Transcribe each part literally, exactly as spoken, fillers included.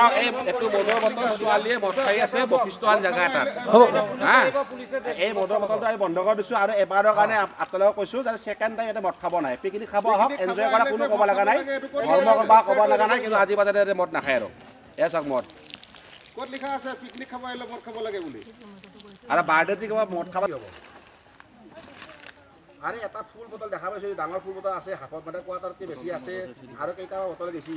এইটো মদৰ বটল ছোৱালীয়ে মদ খাই আছে বশিষ্ঠহাল জেগা এটাত এই মদৰ বটলটো আমি বন্ধ কৰি দিছোঁ আৰু এবাৰৰ কাৰণে আপোনালোকক কৈছোঁ যে ছেকেণ্ড টাইম ইয়াতে মদ খাব নাই পিকনিক খাব আহক এনজয় কৰা কোনো ক'ব লগা নাই ধৰ্ম বা ক'ব লগা নাই কিন্তু আজি বাজাতে মদ নাখায় আৰু এয়া চাওক মদ ক'ত লিখা আছে পিকনিক খাব আহিলে মদ খাব লাগে বুলি আৰু বাৰ্থডেতে কিবা মদ খাব হ'ব আরে এটা ফুল বটল দেখা পাইছো ডাঙৰ ফুল বটল আছে হাফত মানে কোৱাটাৰতকৈ বেছি আছে আৰু কেইটা বটল গেছি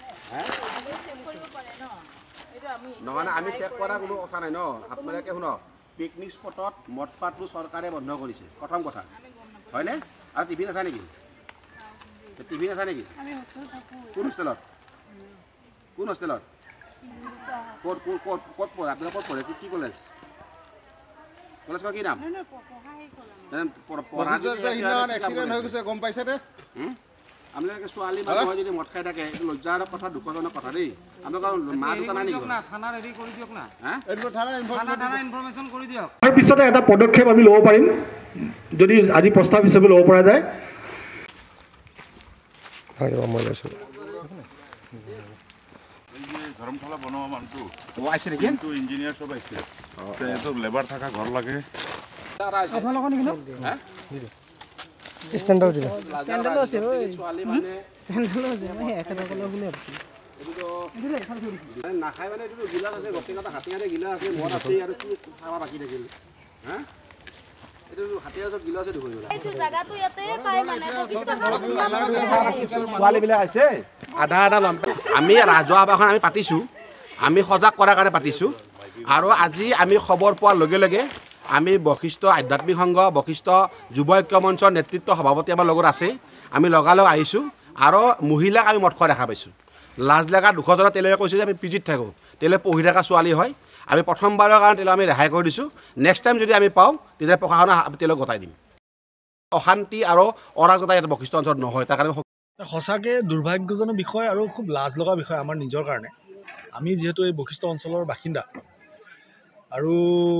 নহয় না আমি চেক কৰা কোনো কথা নাই ন আপোনালোকে শুনক পিকনিক স্পটত মদ খোৱাটো চৰকাৰে বন্ধ কৰিছে প্ৰথম কথা হয়নে আৰু টিভি নাচায় নেকি টিভি নাচায় নেকি কোন হোষ্টেলত কোন হোষ্টেলত ক'ত ক'ত ক'ত ক'ত পঢ়ে আপোনালোকে ক'ত পঢ়ে কি কলেজ কলেজৰ কি নাম গম পাইছে দে আপোনালোকে ছোৱালী মানুহ যদি মদ খাই থাকে এইটো লজ্জাৰ কথা দুখজনক কথা দেই আপোনালোকৰ মা দেউতা নাই নেকি থানা ৰেডি কৰি দিয়ক না থানা ইনফৰমেশ্যন কৰি দিয়ক তাৰ পিছতে এটা পদক্ষেপ আমি ল'ব পাৰিম যদি আজি প্ৰস্তাৱ হিচাপে ল'ব পৰা যায় ধৰ্মশালা বনোৱা মানুহটো আছে নেকি কিন্তু ইঞ্জিনিয়াৰ চব আছে এইটো লেবাৰ থকা ঘৰ লাগে আপোনালোকৰ নেকি হা ষ্টেণ্ডাৰ্ড দিলে ষ্টেণ্ডাৰ্ড আছে ঐ ছোৱালী মানে ষ্টেণ্ডাৰ্ড আছে মই এখেতৰ কলে বুলি এইটো নাখাই মানে এইটো গিলাচ আছে গতিকে হাতীয়াতে গিলাচ আছে মদ আছে আৰু কি খাবা বাকী থাকিল হা এইটো হাতীয়াতে গিলাচ আছে দেখোন এইটো জায়গাটো ইয়াতে পাই মানে ছোৱালীবিলাক আছে আধা আধা লম আমি ৰাজহুৱা সভাখন আমি পাতিছোঁ আমি সজাগ কৰাৰ কাৰণে পাতিছোঁ আৰু আজি আমি খবৰ পোৱাৰ লগে লগে আমি বশিষ্ঠ আধ্যাত্মিক সংঘ বশিষ্ঠ যুৱ ঐক্য মঞ্চৰ নেতৃত্ব সভাপতি আমাৰ লগত আছে আমি লগালগ আহিছোঁ আৰু মহিলাক আমি মদ খোৱা দেখা পাইছোঁ লাজ লগা দুশজনৰ তেওঁলোকে কৈছে যে আমি পি জিত থাকোঁ তেওঁলোকে পঢ়ি থকা ছোৱালী হয় আমি প্ৰথমবাৰৰ কাৰণে তেওঁলোকে আমি ৰেহাই কৰি দিছোঁ নেক্সট টাইম যদি আমি পাওঁ তেতিয়া প্ৰশাসনে তেওঁলোকক গতাই দিম অশান্তি আৰু অৰাজকতা ইয়াত বশিষ্ঠ অঞ্চলত নহয় তাৰ কাৰণে সঁচাকৈ দুৰ্ভাগ্যজনক বিষয় আৰু খুব লাজ লগা বিষয় আমাৰ নিজৰ কাৰণে আমি যিহেতু এই বশিষ্ঠ অঞ্চলৰ বাসিন্দা আৰু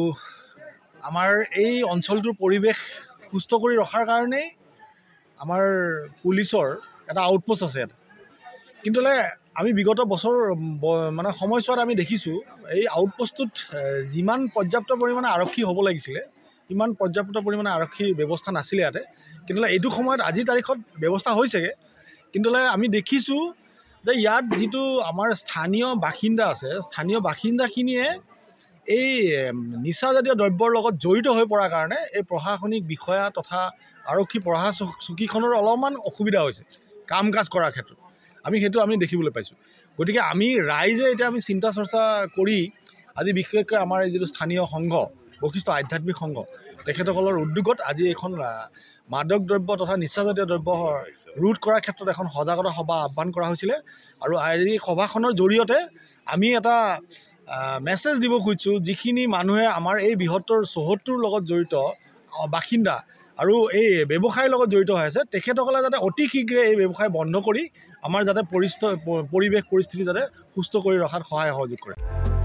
আমাৰ এই অঞ্চলটোৰ পৰিৱেশ সুস্থ কৰি ৰখাৰ কাৰণেই আমাৰ পুলিচৰ এটা আউটপোষ্ট আছে ইয়াত কিন্তু আমি বিগত বছৰ মানে সময়ছোৱাত আমি দেখিছোঁ এই আউটপোষ্টটোত যিমান পৰ্যাপ্ত পৰিমাণে আৰক্ষী হ'ব লাগিছিলে ইমান পৰ্যাপ্ত পৰিমাণে আৰক্ষীৰ ব্যৱস্থা নাছিলে ইয়াতে কিন্তু এইটো সময়ত আজিৰ তাৰিখত ব্যৱস্থা হৈছেগৈ কিন্তু আমি দেখিছোঁ যে ইয়াত যিটো আমাৰ স্থানীয় বাসিন্দা আছে স্থানীয় বাসিন্দাখিনিয়ে এই নিচাজাতীয় দ্ৰব্যৰ লগত জড়িত হৈ পৰাৰ কাৰণে এই প্ৰশাসনিক বিষয়া তথা আৰক্ষী পঢ়া চকীখনৰ অলপমান অসুবিধা হৈছে কাম কাজ কৰাৰ ক্ষেত্ৰত আমি সেইটো আমি দেখিবলৈ পাইছোঁ গতিকে আমি ৰাইজে এতিয়া আমি চিন্তা চৰ্চা কৰি আজি বিশেষকৈ আমাৰ এই যিটো স্থানীয় সংঘ বশিষ্ঠ আধ্যাত্মিক সংঘ তেখেতসকলৰ উদ্যোগত আজি এখন মাদক দ্ৰব্য তথা নিচাজাতীয় দ্ৰব্য ৰোধ কৰাৰ ক্ষেত্ৰত এখন সজাগতা সভা আহ্বান কৰা হৈছিলে আৰু এই সভাখনৰ জৰিয়তে আমি এটা মেছেজ দিব খুজিছোঁ যিখিনি মানুহে আমাৰ এই বৃহত্তৰ চৌহদটোৰ লগত জড়িত বাসিন্দা আৰু এই ব্যৱসায়ৰ লগত জড়িত হৈ আছে তেখেতসকলে যাতে অতি শীঘ্ৰে এই ব্যৱসায় বন্ধ কৰি আমাৰ যাতে পৰিস্থিতি পৰিৱেশ পৰিস্থিতি যাতে সুস্থ কৰি ৰখাত সহায় সহযোগ কৰে।